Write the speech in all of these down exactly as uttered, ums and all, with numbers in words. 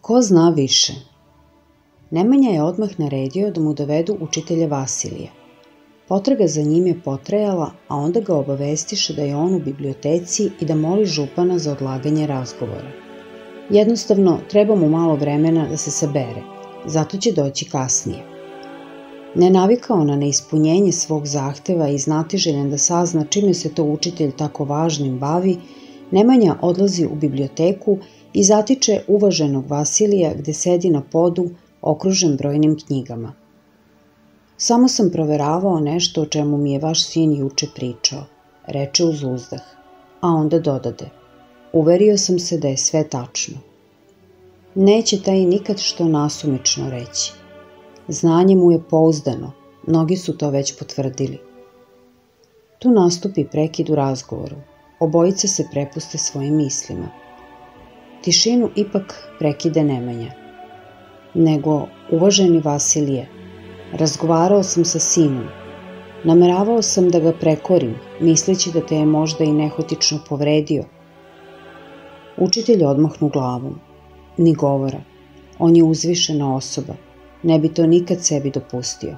Ko zna više? Nemanja je odmah naredio da mu dovedu učitelja Vasilija. Potraga za njim je potrajala, a onda ga obavestiše da je on u biblioteci i da moli župana za odlaganje razgovora. Jednostavno, treba mu malo vremena da se sabere, zato će doći kasnije. Nenavikao na neispunjenje svog zahteva i znatiželjan da sazna čime se to učitelj tako važnim bavi, Nemanja odlazi u biblioteku i zatiče uvaženog Vasilija gde sedi na podu okružen brojnim knjigama. Samo sam proveravao nešto o čemu mi je vaš sin juče pričao, reče uz uzdah, a onda dodade. Uverio sam se da je sve tačno. Neće taj nikad što nasumično reći. Znanje mu je pouzdano, mnogi su to već potvrdili. Tu nastupi prekid u razgovoru. Obojica se prepuste svojim mislima. Tišinu ipak prekide Nemanja. Nego, uvaženi Vasilije, razgovarao sam sa sinom. Nameravao sam da ga prekorim, misleći da te je možda i nehotično povredio. Učitelj odmahnu glavom. Ni govora. On je uzvišena osoba. Ne bi to nikad sebi dopustio.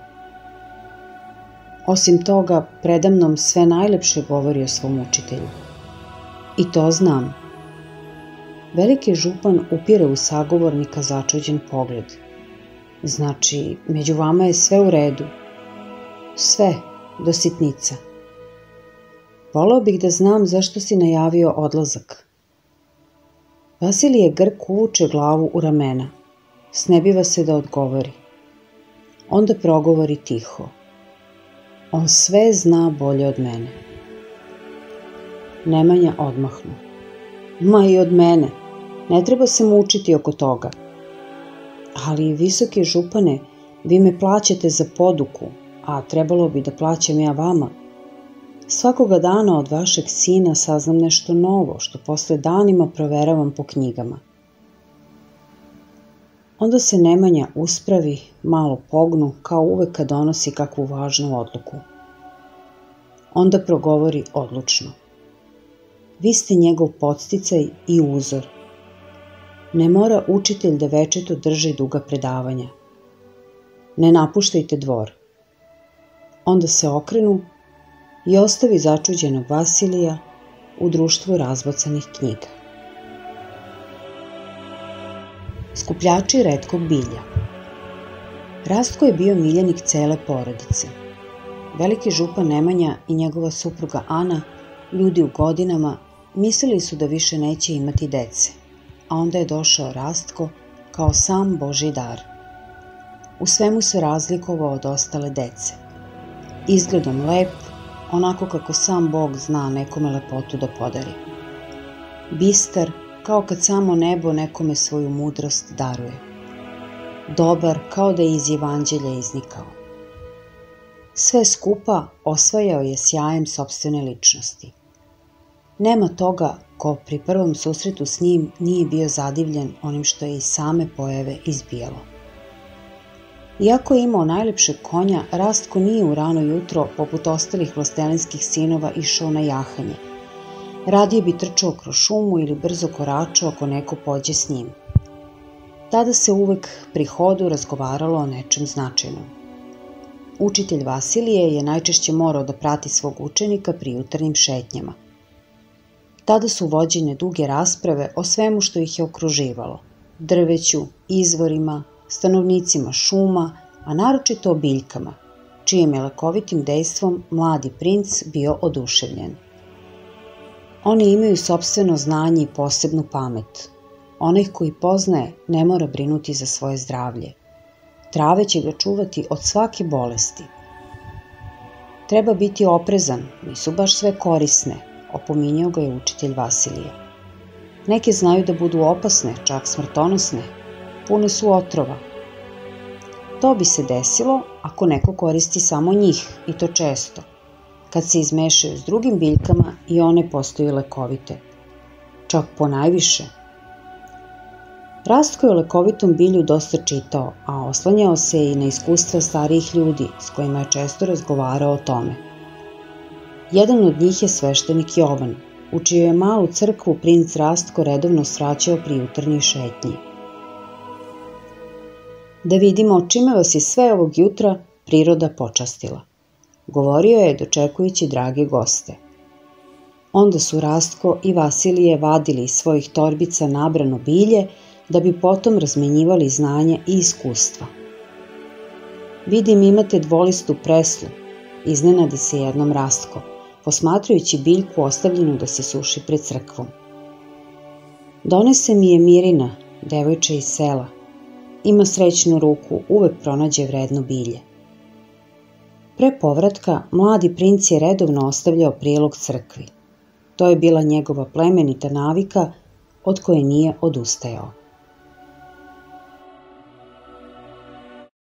Osim toga, predamnom sve najlepše govori o svom učitelju. I to znam. Veliki župan upire u sagovornika začuđen pogled. Znači, među vama je sve u redu. Sve, do sitnica. Voleo bih da znam zašto si najavio odlazak. Vasilije Grk uvuče glavu u ramena. Snebiva se da odgovori. Onda progovori tiho. On sve zna bolje od mene. Nemanja odmahnu. Ma i od mene. Ne treba se mučiti oko toga. Ali, visoki župane, vi me plaćate za poduku, a trebalo bi da plaćam ja vama. Svakoga dana od vašeg sina saznam nešto novo, što posle danima proveravam po knjigama. Onda se Nemanja uspravi, malo pognu, kao uvek kad donosi kakvu važnu odluku. Onda progovori odlučno. Vi ste njegov podsticaj i uzor. Ne mora učitelj da večeto drži duga predavanja. Ne napuštajte dvor. Onda se okrenu i ostavi začuđenog Vasilija u društvu razbacanih knjiga. Skupljači retkog bilja. Rastko je bio miljenik cele porodice. Veliki župan Nemanja i njegova supruga Ana, ljudi u godinama, mislili su da više neće imati dece, a onda je došao Rastko kao sam Božji dar. U svemu se razlikovao od ostale dece. Izgledom lep, onako kako sam Bog zna nekome lepotu da podari. Bistar, kao kad samo nebo nekome svoju mudrost daruje. Dobar, kao da je iz Evanđelja iznikao. Sve skupa osvajao je sjajem sopstvene ličnosti. Nema toga ko pri prvom susretu s njim nije bio zadivljen onim što je iz same pojave izbijalo. Iako je imao najlepšeg konja, Rastko nije u rano jutro, poput ostalih vlastelinskih sinova, išao na jahanje. Radije bi trčao kroz šumu ili brzo koračao ako neko pođe s njim. Tada se uvek pri hodu razgovaralo o nečem značajnom. Učitelj Vasilije je najčešće morao da prati svog učenika pri jutarnjim šetnjama. Tada su vođene duge rasprave o svemu što ih je okruživalo, drveću, izvorima, stanovnicima šuma, a naročito o biljkama, čijim je lekovitim dejstvom mladi princ bio oduševljen. Oni imaju sopstveno znanje i posebnu pamet. Onaj koji poznaje ne mora brinuti za svoje zdravlje. Trave će ga čuvati od svake bolesti. Treba biti oprezan, nisu baš sve korisne, opominjao ga je učitelj Vasilije. Neke znaju da budu opasne, čak smrtonosne, pune su otrova. To bi se desilo ako neko koristi samo njih, i to često, kad se izmešaju s drugim biljkama i one postaju lekovite. Čak ponajviše. Rastko je o lekovitom bilju dosta čitao, a oslanjao se i na iskustva starijih ljudi s kojima je često razgovarao o tome. Jedan od njih je sveštenik Jovan, u čiju je malu crkvu princ Rastko redovno svraćao pri jutarnjoj šetnji. Da vidimo čime vas je sve ovog jutra priroda počastila, govorio je dočekujući drage goste. Onda su Rastko i Vasilije vadili iz svojih torbica nabrano bilje da bi potom razmenjivali znanja i iskustva. Vidim imate dvolistu preslu, iznenadi se jednom Rastko, posmatrajući biljku ostavljenu da se suši pred crkvom. Donese mi je Mirina, devojče iz sela. Ima srećnu ruku, uvek pronađe vredno bilje. Pre povratka, mladi princ je redovno ostavljao prilog crkvi. To je bila njegova plemenita navika od koje nije odustajao.